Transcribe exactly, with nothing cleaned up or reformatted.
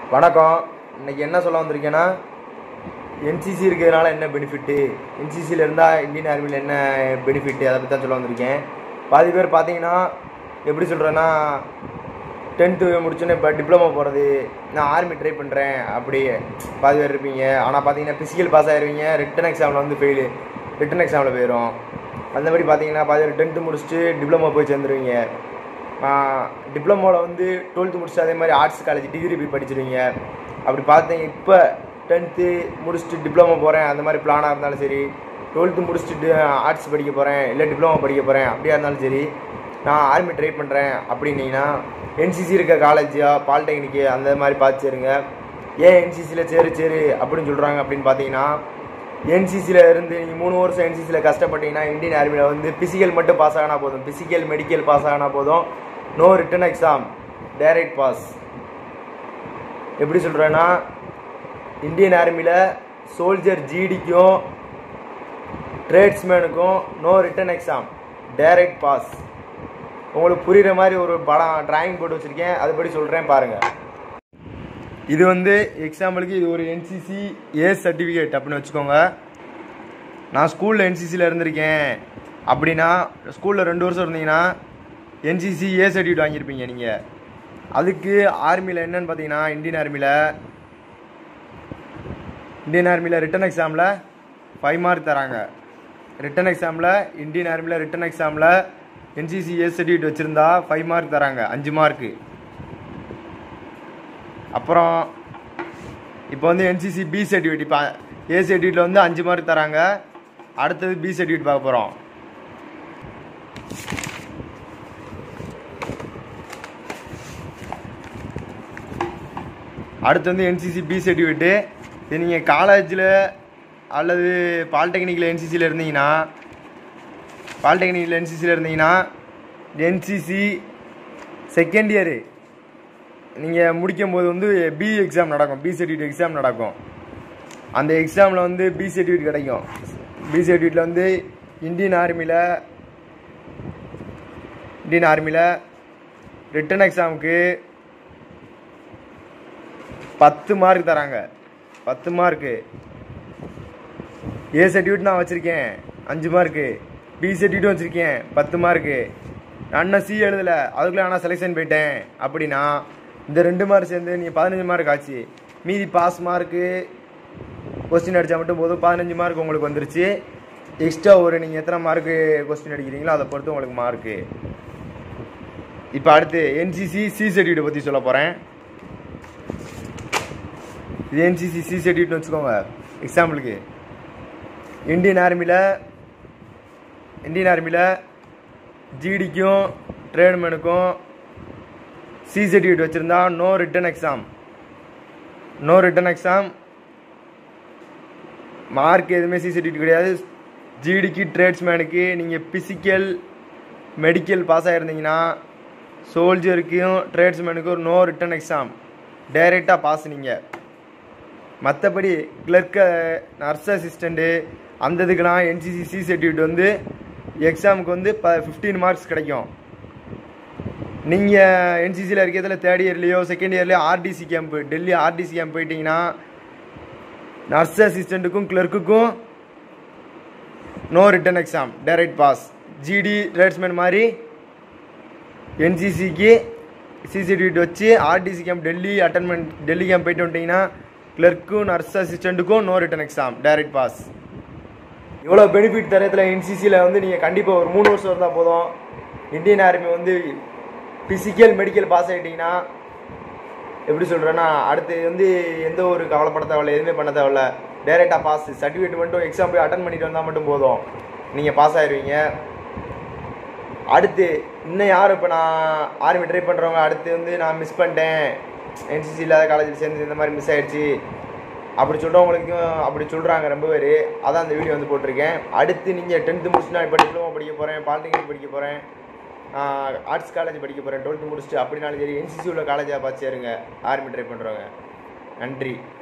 வணக்கம். இன்னைக்கு என்ன சொல்ல வந்திருக்கேன்னா, என்சிசி இருக்கிறதுனால என்ன பெனிஃபிட்டு, என்சிசியில் இருந்தால் இந்தியன் ஆர்மியில் என்ன பெனிஃபிட்டு, அதை பற்றி தான் சொல்ல வந்திருக்கேன். பாதி பேர் பார்த்தீங்கன்னா எப்படி சொல்கிறேன்னா, டென்த்து முடிச்சோன்னே இப்போ டிப்ளமோ போகிறது, நான் ஆர்மி ட்ரை பண்ணுறேன் அப்படி பாதி பேர் இருப்பீங்க. ஆனால் பார்த்தீங்கன்னா ஃபிசிக்கல் பாஸ் ஆகிருவீங்க, ரிட்டன் எக்ஸாமில் வந்து ஃபெயிலு, ரிட்டன் எக்ஸாமில் போயிடும். அந்த மாதிரி பார்த்தீங்கன்னா பாதி பேர் டென்த்து முடிச்சுட்டு டிப்ளமோ போய் சேர்ந்துருவீங்க. டிப்ளமோவில் வந்து டுவெல்த்து முடிச்சுட்டு அதே மாதிரி ஆர்ட்ஸ் காலேஜ் டிகிரி போய் படிச்சிருவீங்க. அப்படி பார்த்தீங்க இப்போ டென்த்து முடிச்சுட்டு டிப்ளமோ போகிறேன் அந்த மாதிரி பிளானாக இருந்தாலும் சரி, டுவெல்த்து முடிச்சுட்டு ஆர்ட்ஸ் படிக்க போகிறேன் இல்லை டிப்ளமோ படிக்க போகிறேன் அப்படியா இருந்தாலும் சரி, நான் ஆர்மி ட்ரை பண்ணுறேன் அப்படின்னீங்கன்னா என்சிசி இருக்க காலேஜா பாலிடெக்னிக்கு அந்த மாதிரி பார்த்து சேருங்க. ஏன் என்சிசியில் சேரு சேரு அப்படின்னு சொல்கிறாங்க அப்படின்னு பார்த்தீங்கன்னா, என்சிசியில் இருந்து நீங்கள் மூணு வருஷம் என்சிசியில் கஷ்டப்பட்டீங்கன்னா இந்தியன் ஆர்மியில் வந்து ஃபிசிக்கல் மட்டும் பாஸ் ஆகினா போதும், ஃபிசிக்கல் மெடிக்கல் பாஸ் ஆகினா போதும், no written exam, direct pass. எப்படி சொல்கிறேன்னா, இந்தியன் ஆர்மியில் சோல்ஜர் ஜிடிக்கும் ட்ரேட்ஸ்மேனுக்கும் no written exam, direct pass. உங்களுக்கு புரிகிற மாதிரி ஒரு படம் டிராயிங் போட்டு வச்சுருக்கேன், அதுபடி சொல்கிறேன் பாருங்கள். இது வந்து எக்ஸாம்பிளுக்கு இது ஒரு என்சிசி ஏ சர்டிஃபிகேட் அப்படின்னு வச்சுக்கோங்க. நான் ஸ்கூலில் என்சிசியில் இருந்திருக்கேன் அப்படின்னா, ஸ்கூலில் ரெண்டு வருஷம் இருந்தீங்கன்னா என்சிசி ஏ சர்டிஃபிகேட் வாங்கியிருப்பீங்க நீங்கள். அதுக்கு ஆர்மியில் என்னன்னு பார்த்தீங்கன்னா, இந்தியன் ஆர்மியில் இந்தியன் ஆர்மியில் ரிட்டன் எக்ஸாமில் ஃபைவ் மார்க் தராங்க. ரிட்டன் எக்ஸாமில் இந்தியன் ஆர்மியில் ரிட்டன் எக்ஸாமில் என்சிசி ஏ சர்டிஃபிகேட் வச்சுருந்தா ஃபைவ் மார்க் தராங்க, அஞ்சு மார்க்கு. அப்புறம் இப்போ வந்து என்சிசி பி சர்டிஃபிகேட், இப்போ ஏ சர்டிஃபிகேட்டில் வந்து அஞ்சு மார்க் தராங்க. அடுத்தது பி சர்டிஃபிகேட் பார்க்க போகிறோம். அடுத்து வந்து என்சிசி பி சர்டிஃபிகேட்டு. இது நீங்கள் காலேஜில் அல்லது பாலிடெக்னிக்கில் என்சிசியில் இருந்தீங்கன்னா, பாலிடெக்னிக்கில் என்சிசியில் இருந்தீங்கன்னா என்சிசி செகண்ட் இயரு நீங்கள் முடிக்கும் போது வந்து பி எக்ஸாம் நடக்கும், பி சர்டிஃபிகேட் எக்ஸாம் நடக்கும். அந்த எக்ஸாமில் வந்து பி சர்டிஃபிகேட் கிடைக்கும். பி சர்டிஃபிகேட்டில் வந்து இந்தியன் ஆர்மியில் இந்தியன் ஆர்மியில் ரிட்டன் எக்ஸாமுக்கு பத்து மார்க் தராங்க, பத்து மார்க்கு. ஏ சர்டிஃபிகேட் நான் வச்சுருக்கேன் அஞ்சு மார்க்கு, பி சர்டிஃபிகேட்டும் வச்சுருக்கேன் பத்து மார்க்கு. நான் சி எழுதலை, அதுக்குள்ளே ஆனால் செலெக்ஷன் போயிட்டேன் அப்படின்னா இந்த ரெண்டு மார்க் சேர்ந்து நீங்கள் பதினஞ்சு மார்க் ஆச்சு. மீதி பாஸ் மார்க்கு கொஸ்டின் அடித்தா மட்டும் போதும், பதினஞ்சு மார்க் உங்களுக்கு வந்துருச்சு. எக்ஸ்ட்ரா ஒரு நீங்கள் எத்தனை மார்க்கு கொஸ்டின் அடிக்கிறீங்களோ அதை பொறுத்து உங்களுக்கு மார்க்கு. இப்போ அடுத்து என்சிசி சி சர்டிஃபிகேட் பற்றி சொல்ல போகிறேன். இது என்சிசி சி சர்டிஃபிகேட்னு வச்சுக்கோங்க. எக்ஸாம்பிளுக்கு இந்தியன் ஆர்மியில் இந்தியன் ஆர்மியில் ஜிடிக்கும் ட்ரேட்மேனுக்கும் சி சர்டிஃபிகேட் வச்சுருந்தா no written exam, no written exam. Mark எதுவுமே சி சர்டிஃபிகேட் கிடையாது. ஜிடிக்கு ட்ரேட்ஸ்மேனுக்கு நீங்கள் ஃபிசிக்கல் மெடிக்கல் பாஸ் ஆகிருந்தீங்கன்னா சோல்ஜருக்கும் ட்ரேட்ஸ்மேனுக்கும் நோ ரிட்டன் எக்ஸாம், டைரெக்டாக பாஸ் நீங்கள். மற்றபடி கிளர்க்கு, நர்ஸ் அசிஸ்டண்ட்டு அந்த இதுக்கெலாம் என்சிசி சி சர்டிஃபிகேட் வந்து எக்ஸாமுக்கு வந்து ப ஃபிஃப்டீன் மார்க்ஸ் கிடைக்கும். நீங்கள் என்சிசியில் இருக்கிறதுல தேர்ட் இயர்லேயோ செகண்ட் இயர்லேயோ RTC camp, Delhi RTC camp போயிட்டீங்கன்னா நர்ஸ் அசிஸ்டண்ட்டுக்கும் கிளர்க்குக்கும் no written exam, direct pass. GD tradesman மாதிரி என்சிசிக்கு சி சர்டிஃபிகேட் வச்சு ஆர்டிசி கேம்ப் டெல்லி அட்டன்மெண்ட் டெல்லி கேம்ப் போயிட்டு வந்துட்டிங்கன்னா கிளர்க்கும் நர்ஸ் அசிஸ்டண்ட்டுக்கும் no written exam, direct pass. இவ்வளோ பெனிஃபிட் தரத்தில் என்சிசியில் வந்து நீங்கள் கண்டிப்பாக ஒரு மூணு வருஷம் இருந்தால் போதும். இந்தியன் ஆர்மி வந்து ஃபிசிக்கல் மெடிக்கல் பாஸ் ஆகிட்டிங்கன்னா எப்படி சொல்கிறேன்னா, அடுத்து வந்து எந்த ஒரு கவலைப்பட தேவையில்ல, எதுவுமே பண்ண தேவையில்ல, டைரெக்டாக பாஸ். சர்டிஃபிகேட் மட்டும் எக்ஸாம் போய் அட்டன் பண்ணிட்டு வந்தால் மட்டும் போதும், நீங்கள் பாஸ் ஆகிடுவீங்க. அடுத்து இன்னும் யார் இப்போ நான் ஆர்மி ட்ரை பண்ணுறவங்க அடுத்து வந்து நான் மிஸ் பண்ணிட்டேன், என்சிசி இல்லாத காலேஜில் சேர்ந்து இந்த மாதிரி மிஸ் ஆகிடுச்சு அப்படி சொல்கிறவங்களுக்கும் அப்படி சொல்கிறாங்க ரொம்ப பேர். அதான் அந்த வீடியோ வந்து போட்டிருக்கேன். அடுத்து நீங்கள் டென்த்து முடிச்சுட்டு நான் இப்போ டிப்ளமோ படிக்க போகிறேன், பாலிடெக்னிக் படிக்க போகிறேன், ஆர்ட்ஸ் காலேஜ் படிக்க போகிறேன், டுவெல்த்து முடிச்சுட்டு அப்படின்னாலும் சரி என்சிசி உள்ள காலேஜாக பார்த்து சேருங்க ஆர்மி ட்ரை பண்ணுறவங்க. நன்றி.